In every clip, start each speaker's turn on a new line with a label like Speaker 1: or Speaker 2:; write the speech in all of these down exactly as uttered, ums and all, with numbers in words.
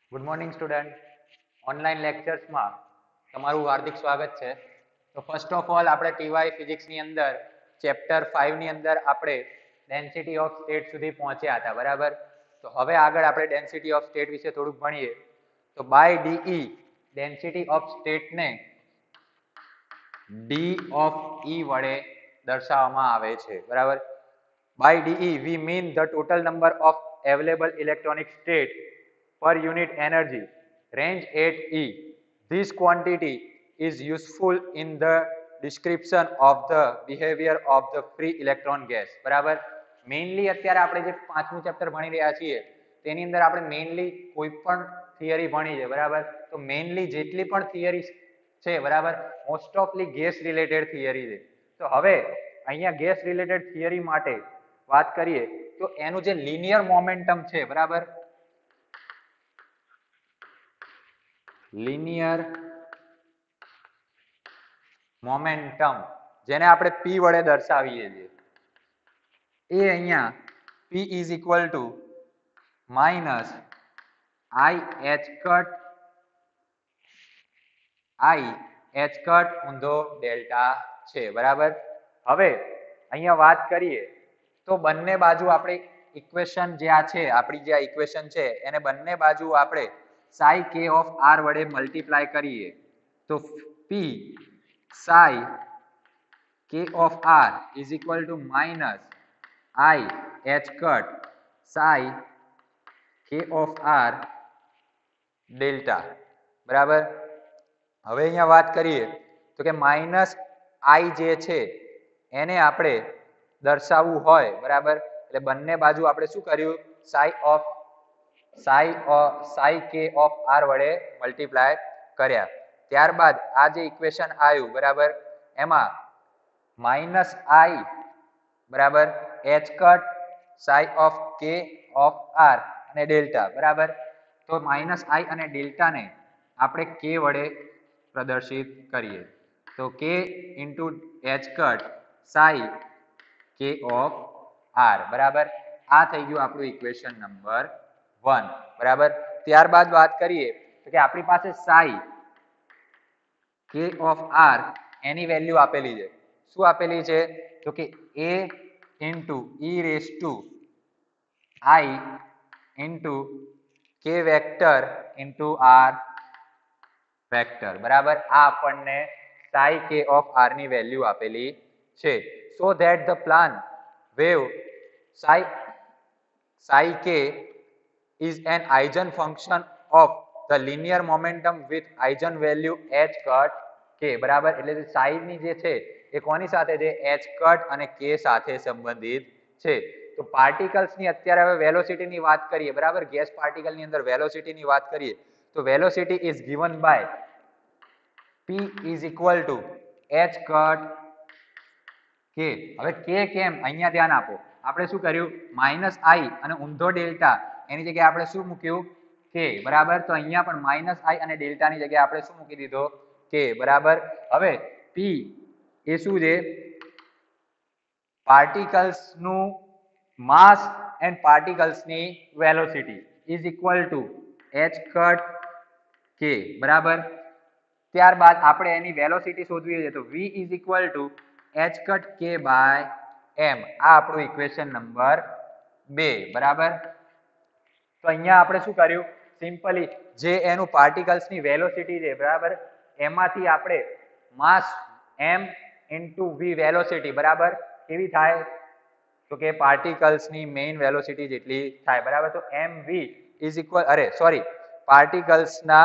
Speaker 1: Good morning student. Online લેક્ચર્સમાં તમારું હાર્દિક સ્વાગત છે. તો ફર્સ્ટ ઓફ ઓલ આપણે ટીવાય ફિઝિક્સની અંદર ચેપ્ટર ફાઇવ ની અંદર આપણે ડેન્સિટી ઓફ સ્ટેટ સુધી પહોંચ્યા હતા, બરાબર. તો હવે આગળ આપણે ડેન્સિટી ઓફ સ્ટેટ વિશે થોડુંક ભણીએ. તો બાય ડીઈ ડેન્સિટી ઓફ સ્ટેટને ડી ઓફ ઈ વડે દર્શાવવામાં આવે છે, બરાબર. By d E we mean the total number of available electronic state per unit energy range at E. This quantity is useful in the description of the behavior of the free electron gas. બરાબર. Mainly અત્યારે આપણે જે પાંચમું chapter ભણી રહ્યા છીએ તેની અંદર આપણે મેઇનલી કોઈ પણ થિયરી ભણી છે, બરાબર. તો મેઇનલી જેટલી પણ થિયરી છે, બરાબર, મોસ્ટ ઓફલી ગેસ રિલેટેડ થિયરી છે. તો હવે અહીંયા ગેસ રિલેટેડ થિયરી માટે વાત કરીએ તો એનું જે લિનિયર મોમેન્ટમ છે, બરાબર, લિનિયર મોમેન્ટમ જેને આપણે પી વડે દર્શાવીએ છીએ એ અહીંયા p is equal to minus i h cut i h cut ઊંધો ડેલ્ટા છે, બરાબર. હવે અહીંયા વાત કરીએ તો બંને બાજુ આપણે ઇક્વેશન જે આ છે આપણી જે આ ઇક્વેશન છે એને બંને બાજુ આપણે psi k of r વડે મલ્ટીપ્લાય કરીએ તો p psi k of r is equal to minus I h cut psi k of r delta, બરાબર. હવે અહીંયા વાત કરીએ તો કે માઇનસ આઈ જે છે એને આપણે દર્શાવવું હોય, બરાબર, એટલે બંને બાજુ આપણે શું કર્યું, psi of psi psi k of r વડે મલ્ટીપ્લાય કર્યા. ત્યારબાદ આ જે ઇક્વેશન આવ્યું, બરાબર, એમાં માઇનસ આઈ બરાબર h cut psi of k of r અને ડેલ્ટા, બરાબર. તો માઇનસ આઈ અને ડેલ્ટાને આપણે k વડે પ્રદર્શિત કરીએ તો k into h cut psi k of r, બરાબર. આ થઈ ગયું આપણું ઇક્વેશન નંબર વન, બરાબર. ત્યારબાદ વાત કરીએ તો કે આપણી પાસે psi k of r એની વેલ્યુ આપેલી છે. શું આપેલી છે તો કે a into e raise to i into k vector into r vector, બરાબર. આ આપણને psi k of r ની વેલ્યુ આપેલી છે. so that the plan wave psi psi k is an eigen function of the linear momentum with eigen value h cut k, બરાબર. એટલે psi ની જે છે એ કોની સાથે છે, h કટ અને k સાથે સંબંધિત છે. તો પાર્ટિકલ્સ ની અત્યારે હવે વેલોસિટી ની વાત કરીએ, બરાબર. ગેસ પાર્ટિકલ ની અંદર વેલોસિટી ની વાત કરીએ તો velocity is given by p is equal to h cut k. હવે k કેમ, અહીંયા ધ્યાન આપો, આપણે શું કર્યું, માઇનસ આઈ અને ઊંધો ડેલ્ટા એની જગ્યાએ આપણે શું મૂક્યું, k, બરાબર. તો અહીંયા પણ માઇનસ આઈ અને ડેલ્ટા ની જગ્યાએ આપણે શું મૂકી દીધો, k, બરાબર. હવે p એ શું છે, પાર્ટિકલ્સ નું માસ એન્ડ પાર્ટિકલ્સ ની velocity is equal to h cut k, બરાબર. ત્યારબાદ આપણે એની વેલોસિટી શોધવી છે તો v is equal to h cut k by m. આ આપણું ઇક્વેશન નંબર બે, બરાબર. તો અહીંયા આપણે શું કર્યું, સિમ્પલી જે એનું પાર્ટિકલ્સ ની વેલોસિટી છે, બરાબર, એમાંથી આપણે માસ m ઇન્ટુ v વેલોસિટી, બરાબર, કેવી થાય તો કે પાર્ટિકલ્સ ની મેઇન વેલોસિટી જેટલી થાય, બરાબર. તો mv ઇઝ ઇક્વલ અરે સોરી પાર્ટિકલ્સ ના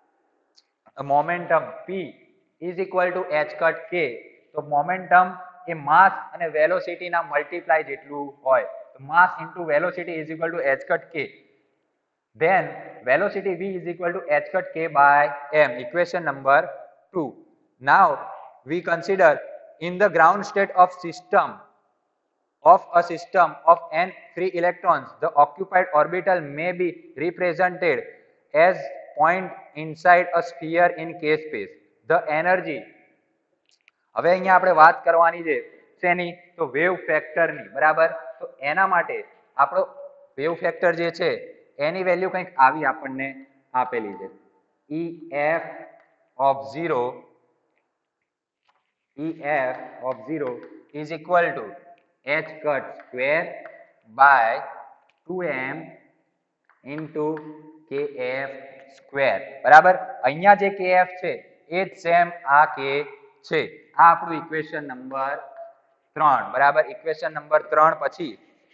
Speaker 1: momentum p is equal to h cut k. તો મોમેન્ટમ એ માસ અને વેલોસિટી ના મલ્ટીપ્લાય જેટલું હોય. તો mass into velocity is equal to h cut k. then velocity v is equal to h cut k by m. equation number two. now we consider in the ground state of system of a system of n free electrons, the occupied orbital may be represented as point inside a sphere in k space. The energy, હવે અહીંયા આપણે વાત કરવાની છે શેની, તો wave ફેક્ટરની, બરાબર. તો એના માટે આપણો વેવ ફેક્ટર જે છે એની વેલ્યુ કંઈક આવી આપણને આપેલી છે. E f of zero E f of zero is equal to h cut square by two m into kf square. બરાબર, અહીંયા જે kf છે એ જ સેમ આ k છે. આ આપણું ઇક્વેશન નંબર ત્રણ. બરાબર, ઇક્વેશન નંબર ત્રણ પછી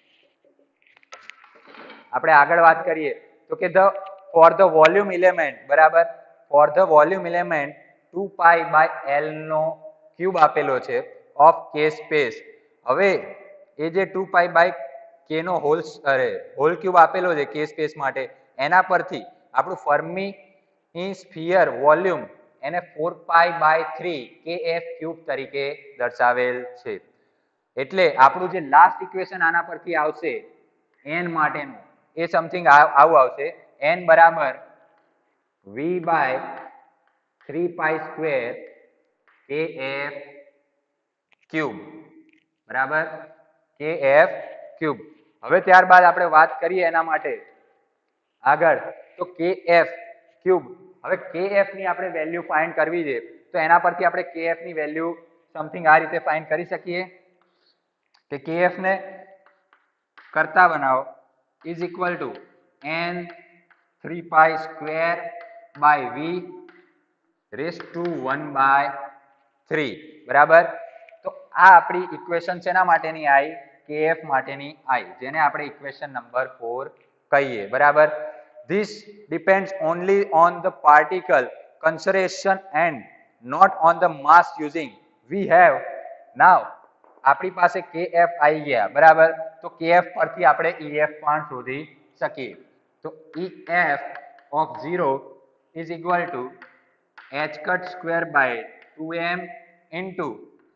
Speaker 1: આપણે આગળ વાત કરીએ તો કે the for the volume element, બરાબર, for the volume element two pi by L નો ક્યુબ આપેલો છે ઓફ કે સ્પેસ. હવે એ જે ટુ પાઈ બાય કે નો હોલ અરે હોલ ક્યુબ આપેલો છે કે સ્પેસ માટે, એના પરથી આપણું ફર્મી સ્ફિયર વોલ્યુમ એને four pi by three k F cube તરીકે દર્શાવેલ છે. એટલે આપણું જે લાસ્ટ ઇક્વેશન આના પરથી આવશે એન માટેનું, એ સમથિંગ આવું આવશે, એન બરાબર V by three pi square k F cube. બરાબર, કે એફ ક્યુબ. હવે ત્યારબાદ આપણે વાત કરીએ એના માટે આગળ તો કે એફ ક્યુબ. હવે કે એફ ની આપણે વેલ્યુ ફાઇન્ડ કરવી છે તો એના પરથી આપણે કે એફ ની વેલ્યુ સમથિંગ આ રીતે ફાઇન્ડ કરી શકીએ કે કે એફ ને કરતા બનાવો is equal to N three pi square by V raise to one by three. બરાબર, તો આ આપણી ઇક્વેશન છે એના માટેની આવી, કે એફ માટેની આવી, જેને આપણે ઇક્વેશન નંબર ફોર કહીએ. બરાબર, this depends only on the particle concentration and not on the mass using we have now. આપણી પાસે કે એફ આવી ગયા. બરાબર, તો કે એફ પરથી આપણે ઈ એફ પણ શોધી શકીએ. તો E F of zero is equal to h cut square by two m into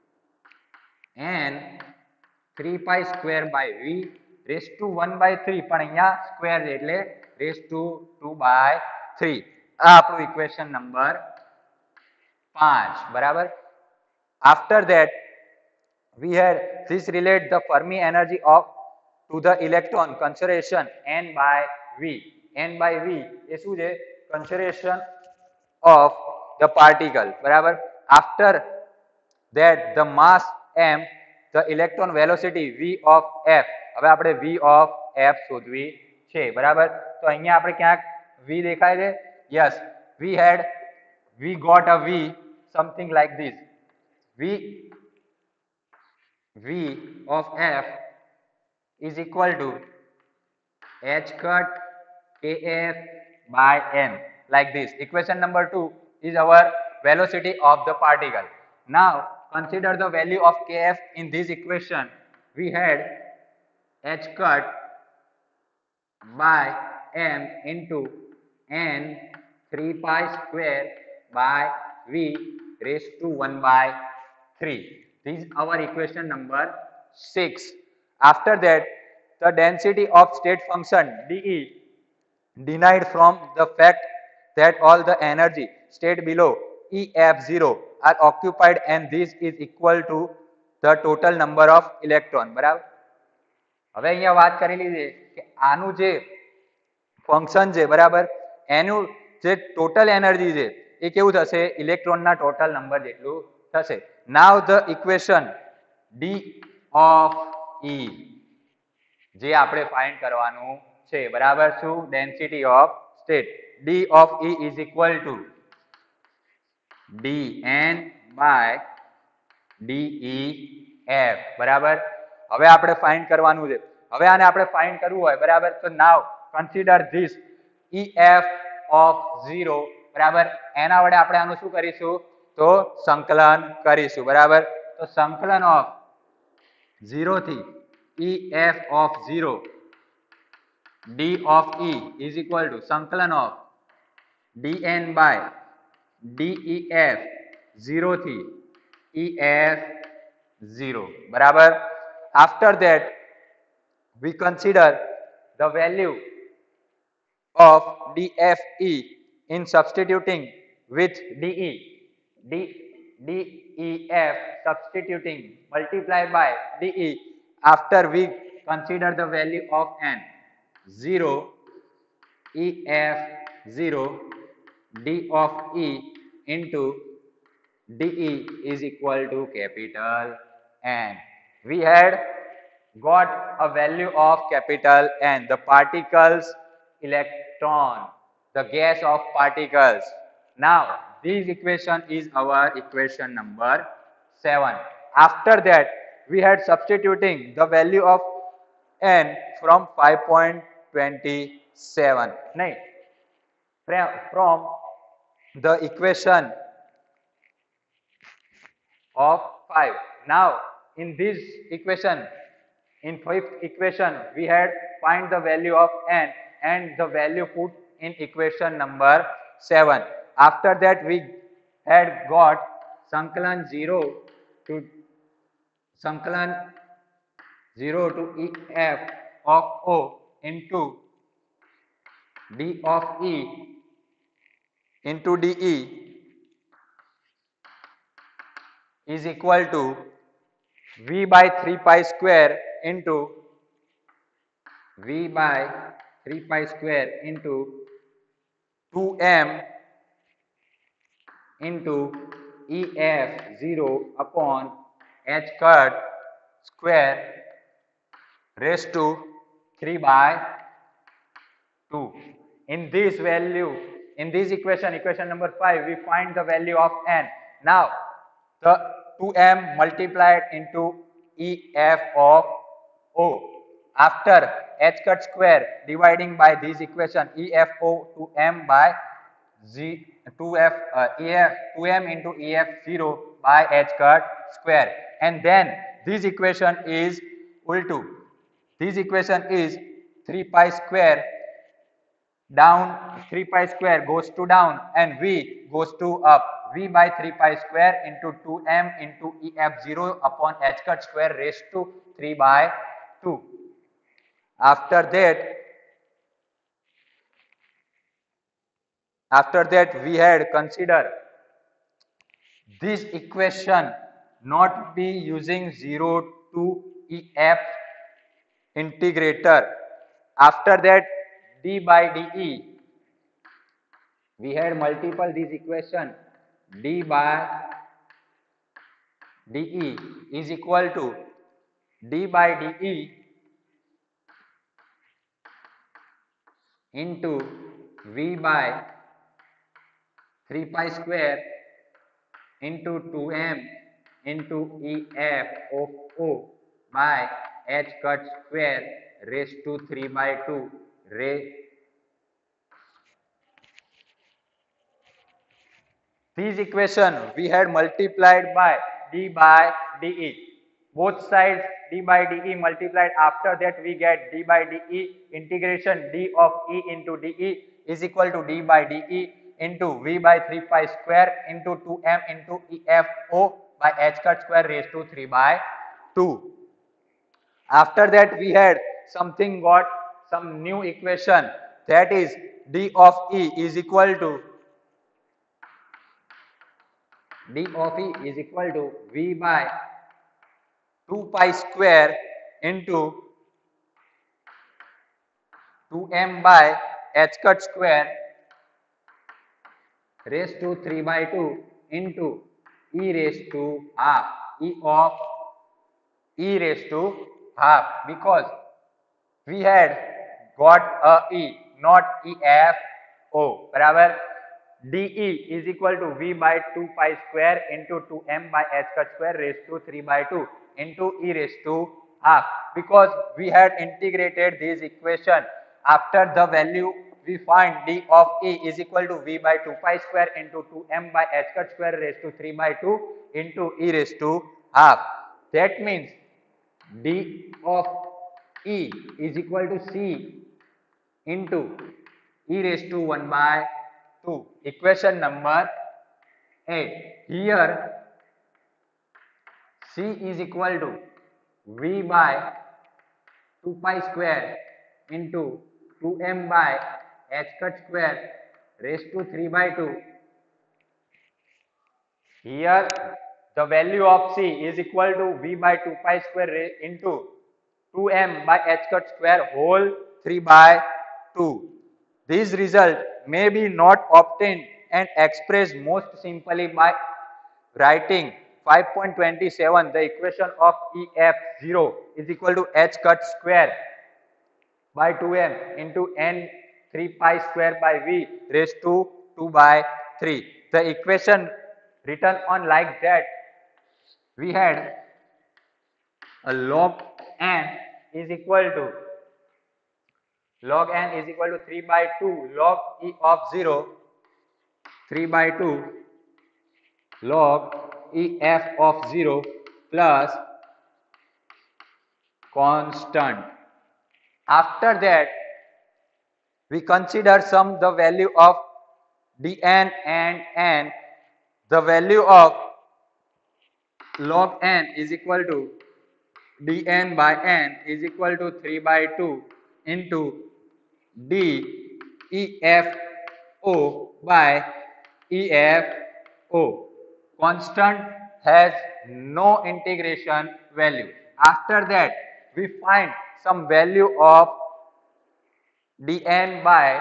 Speaker 1: n three pi square by v raised to one by three, પણ અહીંયા સ્ક્વેર છે એટલે raised to two by three. આ આપણું equation number પાંચ. બરાબર, after that we had this relate the Fermi energy of to the electron concentration n by v. n by v એ શું છે? concentration of the particle. બરાબર, after that the mass m, the electron velocity v of f. હવે આપણે v of f શોધવી છે. બરાબર, તો અહીંયા આપણે ક્યાંક v દેખાય છે? yes, we had we got a v something like this. v v of f is equal to h cut kf by m, like this. Equation number two is our velocity of the particle. Now consider the value of kf in this equation. We had h cut by m into n three pi square by v raised to one by three. This is our equation number six. After that, the density of state function dE denied from the fact that all the energy state below E F zero are occupied and this is equal to the total number of electron. બરાબર, હવે અહીંયા વાત કરેલી છે કે આનું જે function છે, બરાબર, એનું જે ટોટલ એનર્જી છે એ કેવું થશે? ઇલેક્ટ્રોનના ટોટલ નંબર જેટલું થશે. Now the equation D of E જે આપણે ફાઇન્ડ કરવાનું છે. બરાબર, શું? Density of state. D of E is equal to d N by d E F. બરાબર, હવે આપણે ફાઇન્ડ કરવાનું છે. હવે આને આપણે ફાઇન્ડ કરવું હોય, બરાબર, તો now consider this E F of zero. બરાબર, એના વડે આપણે આનું શું કરીશું? તો સંકલન કરીશું. બરાબર, તો સંકલન ઓફ ઝીરો થી E F of zero D of E is equal to સંકલન of dn by def zero થી ef zero. બરાબર, after that we consider the value of dfe in substituting with de. d def substituting multiply by de. After we consider the value of n zero ef zero d of E into dE is equal to capital N. We had got a value of capital N, the particles electron, the gas of particles. Now this equation is our equation number seven. After that we had substituting the value of N from five point two seven. Nahin, from the equation of five. Now in this equation, in fifth equation, we had find the value of N and the value put in equation number seven. After that we had got Sankalan zero to Sankalan zero to E F of O into D of E into dE is equal to V by three pi square into V by three pi square into two m into E F zero upon H cut square raised to three by two. In this value, in this equation, equation number five, we find the value of N. Now, the two m multiplied into E F of O. After H cut square dividing by this equation, E F O two m by Z two F uh, E F two m into E F zero by H cut square, and then this equation is equal to this equation is three pi square down, three pi square goes to down and V goes to up. V by three pi square into two m into E F zero upon H cut square raised to three by two. After that, after that we had consider this equation not be using zero to E F integrator. After that, d by dE, we had multiple this equation, d by dE is equal to d by dE into V by three pi square into two m into E F of O by H cut square raised to three by two. This equation we had multiplied by d by dE. Both sides d by dE multiplied. After that we get d by dE integration d of E into dE is equal to d by dE into V by three pi square into two m into E F O by H cut square raised to three by two. After that we had something got some new equation, that is d of E is equal to d of E is equal to V by two pi square into two m by H cut square raised to three by two into E raised to half, E of E raised to half, because we had got a E, not E F O. Barabar. dE is equal to V by two pi square into two m by H cut square raised to three by two into E raised to half, because we had integrated this equation. After the value we find d of E is equal to V by two pi square into two m by H cut square raised to three by two into E raised to half. That means d of E is equal to C into E raised to one by two. Equation number eight. Here C is equal to V by two pi square into two m by H cut square raised to three by two. Here the value of C is equal to V by two pi square into two m by H cut square whole three by two. This result may be not obtained and expressed most simply by writing five point two seven, the equation of E F zero is equal to h cut square by two m into n three pi square by v raised to two by three. The equation written on like that, we had a log n is equal to log n is equal to three by two log E of zero, three by two log E F of zero plus constant. After that, we consider sum the value of dn and n. The value of log n is equal to dn by n is equal to three by two into d E F O by E F O. Constant has no integration value. After that, we find some value of dn by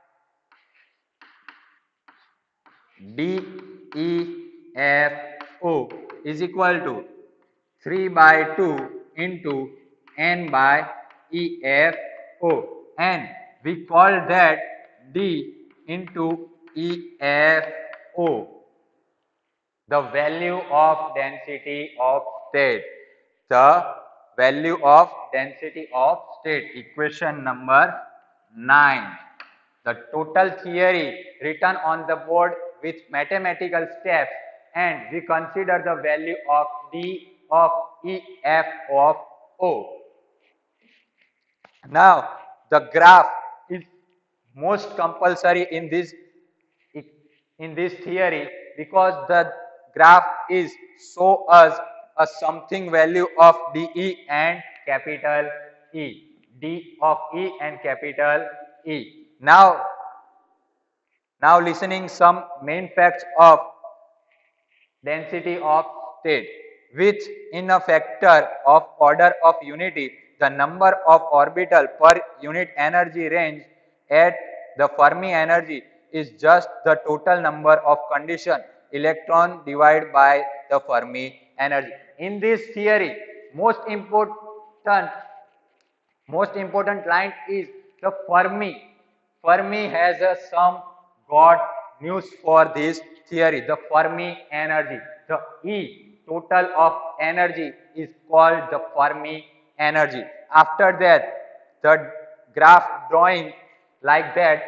Speaker 1: D E F O is equal to three by two into n by E F O, and we call that D into E F O, the value of density of state. The value of density of state, equation number nine. The total theory written on the board with mathematical steps, and we consider the value of D of E F of O. Now, the graph is most compulsory in this in this theory, because the graph is show us a something value of D E and capital E. D of E and capital E. Now, now listening some main facts of density of state, which in a factor of order of unity, the number of orbital per unit energy range at the Fermi energy is just the total number of condition electron divided by the Fermi energy. In this theory, most important most important line is the Fermi. Fermi has a some got news for this theory. The Fermi energy, the E total of energy is called the Fermi energy. After that, the graph drawing like that.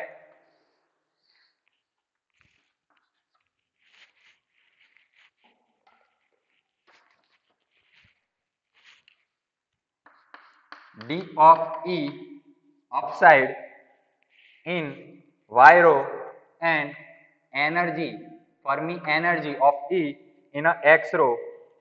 Speaker 1: D of E upside in Y row and energy, Fermi energy of E in a X row.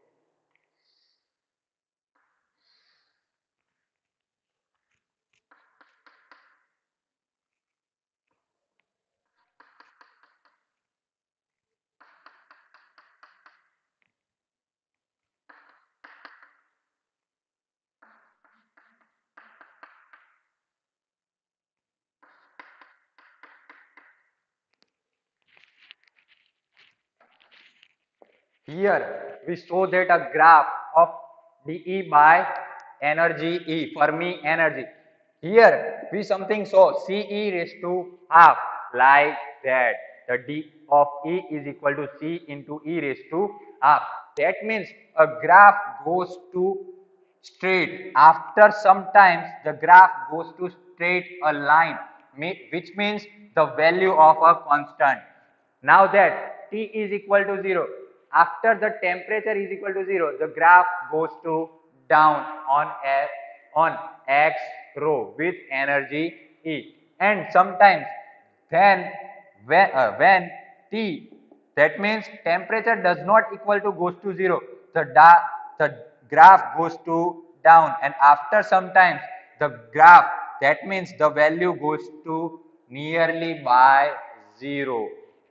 Speaker 1: Here we show that a graph of dE by energy E, Fermi energy. Here we something show C E raised to half like that. The D of E is equal to C into E raised to half. That means a graph goes to straight. After some times the graph goes to straight a line, which means the value of a constant. Now that T is equal to zero, after the temperature is equal to zero, the graph goes to down on F, on X row with energy E. And sometimes then when, uh, when T, that means temperature does not equal to goes to zero, the, da, the graph goes to down, and after sometimes the graph, that means the value goes to nearly by zero.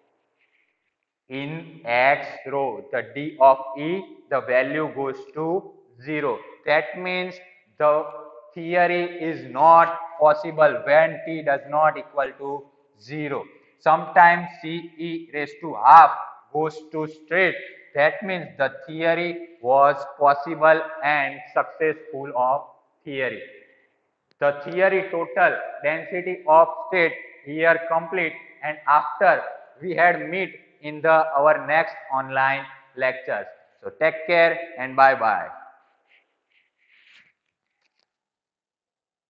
Speaker 1: In X row, the D of E, the value goes to zero. That means the theory is not possible when T does not equal to zero. sometimes C e raised to half goes to straight. That means the theory was possible and successful of theory. The theory total density of state here complete, and after we had meet in the our next online lectures. So take care and bye bye.